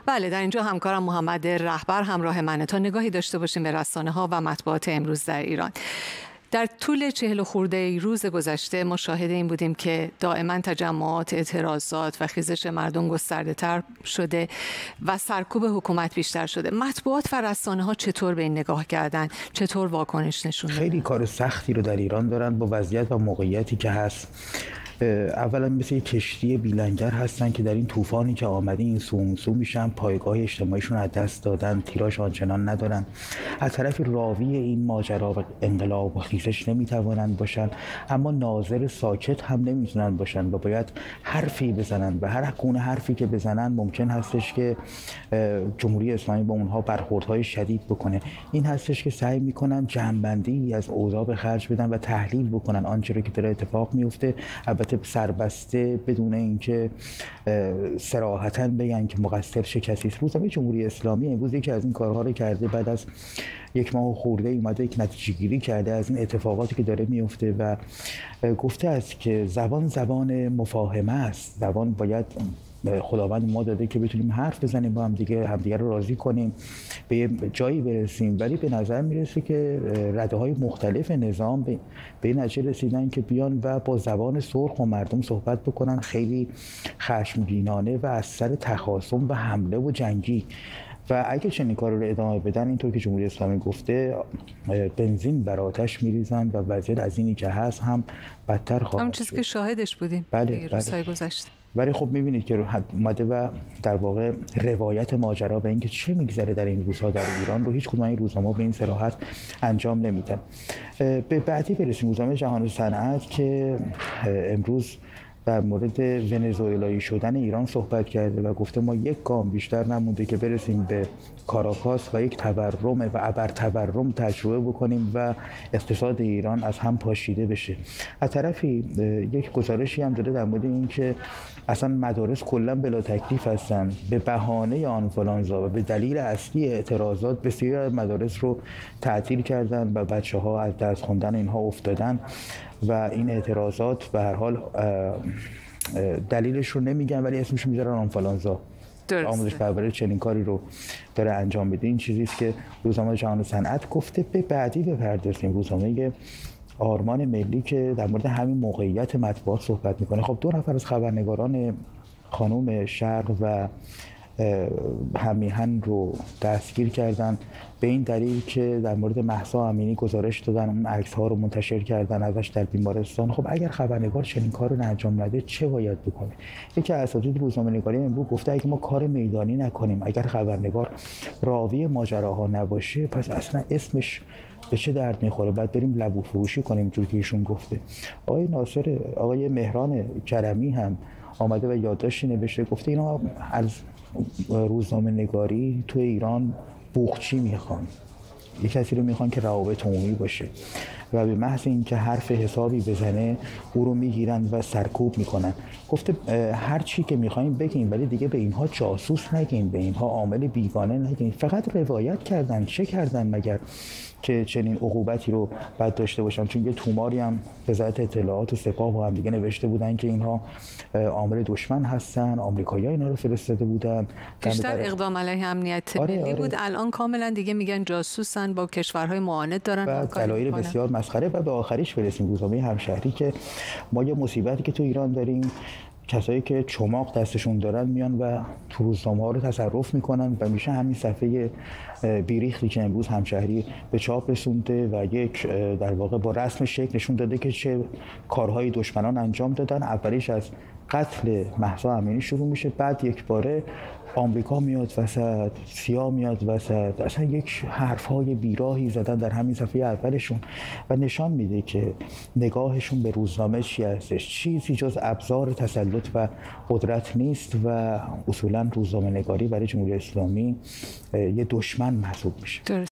بله، در اینجا همکارم محمد رهبر همراه منه تا نگاهی داشته باشیم به رسانه‌ها و مطبوعات امروز در ایران. در طول 40 خورده روز گذشته ما شاهد این بودیم که دائما تجمعات، اعتراضات و خیزش مردم گسترده‌تر شده و سرکوب حکومت بیشتر شده. مطبوعات و رسانه‌ها چطور به این نگاه کردن؟ چطور واکنش نشون دادن؟ خیلی کار سختی رو در ایران دارن با وضعیت و موقعیتی که هست. اولا مثل یک کشتی بیلنگر هستن که در این طوفانی که آمده این سو میشن، پایگاه اجتماعیشون از دست دادن، تیراژ آنچنان ندارن. از طرفی راوی این ماجرا و انقلاب و خیزش نمیتوانند باشن، اما ناظر ساکت هم نمیتونن باشن و باید حرفی بزنن و هر گونه حرفی که بزنن ممکن هستش که جمهوری اسلامی با اونها برخوردهای شدید بکنه. این هستش که سعی میکنن جمع‌بندی از اوضاع به خرج بدن و تحلیل بکنن آنچه را که داره اتفاق میفته، البته سربسته بدون اینکه صراحتاً بگن که مقصر چه کسی است. روزنامه جمهوری اسلامی امروز یکی از این کارها رو کرده، بعد از یک ماه خورده اومده یک نتیجه گیری کرده از این اتفاقاتی که داره میفته و گفته است که زبان مفاهمه است. زبان باید خداوند ما داده که بتونیم حرف بزنیم با همدیگه رو راضی کنیم، به یه جایی برسیم، ولی به نظر میرسه که رده‌های مختلف نظام به این نتیجه رسیدن که بیان و با زبان سرخ و مردم صحبت بکنن، خیلی خشمگینانه و از سر تخاصم و حمله و جنگی. و اگه چنین کار رو ادامه بدن، اینطور که جمهوری اسلامی گفته، بنزین بر آتش میریزن و وضعیت از اینی که هست هم بدتر خواهد شد. همون چیزی که شاهدش بودیم روزهای گذشته. ولی خب میبینید که اومده و در واقع روایت ماجرا به اینکه چه میگذره در این روزها در ایران رو هیچ کدوم این روزنامه‌ها به این صراحت انجام نمیدن. به بعدی برسیم. روزنامه جهان صنعت که امروز در مورد ونزوئلایی شدن ایران صحبت کرده و گفته ما یک گام بیشتر نمونده که برسیم به کاراکاس و یک تورم و ابر تورم تجربه بکنیم و اقتصاد ایران از هم پاشیده بشه. از طرفی یک گزارشی هم داده در مورد این که اصلا مدارس کلا بلا تکلیف هستن، به بهانه آنفولانزا و به دلیل اصلی اعتراضات بسیاری از مدارس رو تعطیل کردن و بچه‌ها از درس خوندن اینها افتادن و این اعتراضات به هر حال دلیلش رو نمیگن ولی اسمش میذارن آنفولانزا. آموزش پرورش چنین کاری رو داره انجام میده. این چیزی است که روزنامه جهان صنعت گفته. به بعدی بپردازیم. روزنامه آرمان ملی که در مورد همین موقعیت مطبوعات صحبت میکنه. خب 2 نفر از خبرنگاران خانم شرق و همیهن رو دستگیر کردن به این دلیل که در مورد مهسا امینی گزارش دادن، اون عکس‌ها رو منتشر کردن ازش در بیمارستان. خب اگر خبرنگار چنین کار رو انجام نده چه باید بکنه؟ یکی از اساتید روزنامه‌نگاری امروز گفته اگه ما کار میدانی نکنیم، اگر خبرنگار راوی ماجراها نباشه، پس اصلا اسمش به چه درد میخوره؟ بعد بریم لبو فروشی کنیم جوری که ایشون گفته. آقای ناصر، آقای مهران کرمی هم آمده و یادداشتی نوشته، گفته اینا از روزنامه نگاری تو ایران بوقچی میخوان، یک کسی رو میخوان که روابط عمومی باشه و به محض اینکه حرف حسابی بزنه او رو میگیرن و سرکوب میکنن. گفته هر چی که میخوایم بگیم ولی دیگه به اینها جاسوس نگین، به اینها عامل بیگانه نگین. فقط روایت کردن. چه کردن مگر که چنین عقوبتی رو بعد داشته باشن؟ چون یه توماری هم وزارت اطلاعات و سپاه با هم دیگه نوشته بودن که اینها عامل دشمن هستن، آمریکایی‌ها اینا رو فرستاده بودن. بیشتر اقدام علیه امنیت ملی بود. الان کاملا دیگه میگن جاسوسن، با کشورهای معاند دارن همکاری دلایل بسیار مسخره. و به آخریش برسیم. روزنامه همشهری که ما یه مصیبتی که تو ایران داریم، کسایی که چماق دستشون دارن میان و تو روزنامه‌ها رو تصرف میکنن و میشه همین صفحه بیریختی که امروز همشهری به چاپ رسونده و یک در واقع با رسم شکل نشون داده که چه کارهای دشمنان انجام دادن. اولیش از قتل مهسا امینی شروع میشه، بعد یک باره آمریکا میاد وسط، سیا میاد وسط، اصلا یک حرفهای بیراهی زدن در همین صفحه اولشون و نشان میده که نگاهشون به روزنامه چی هستش. چیزی جز ابزار تسلط و قدرت نیست و اصولا روزنامه نگاری برای جمهوری اسلامی یه دشمن محسوب میشه.